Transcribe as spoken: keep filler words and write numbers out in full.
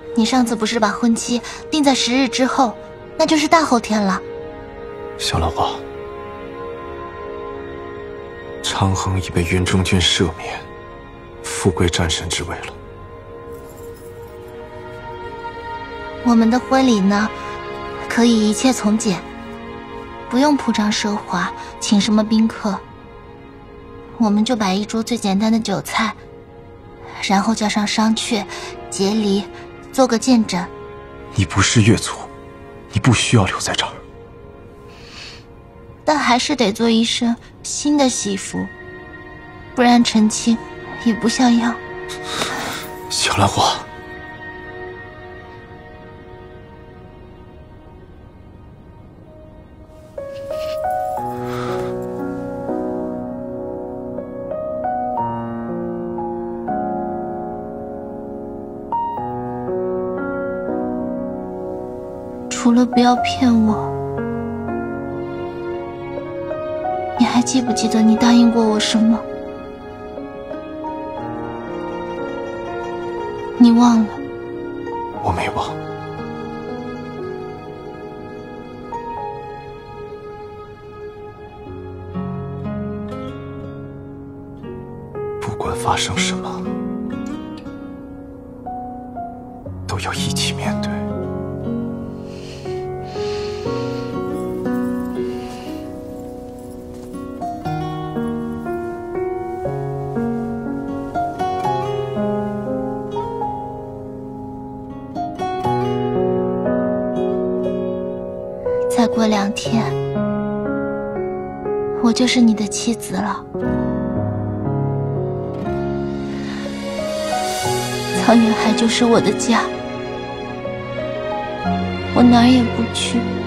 你上次不是把婚期定在十日之后，那就是大后天了。 小兰花，长衡已被云中君赦免，复归战神之位了。 我们的婚礼呢，可以一切从简，不用铺张奢华，请什么宾客，我们就摆一桌最简单的酒菜，然后叫上商榷、节离，做个见证。 你不是月族，你不需要留在这儿。 但还是得做一身新的喜服，不然成亲也不像样。 小兰花， 除了不要骗我，你还记不记得你答应过我什么？你忘了？ 我没忘。不管发生什么，都要一起面对。 再过两天，我就是你的妻子了。草原海就是我的家，我哪儿也不去。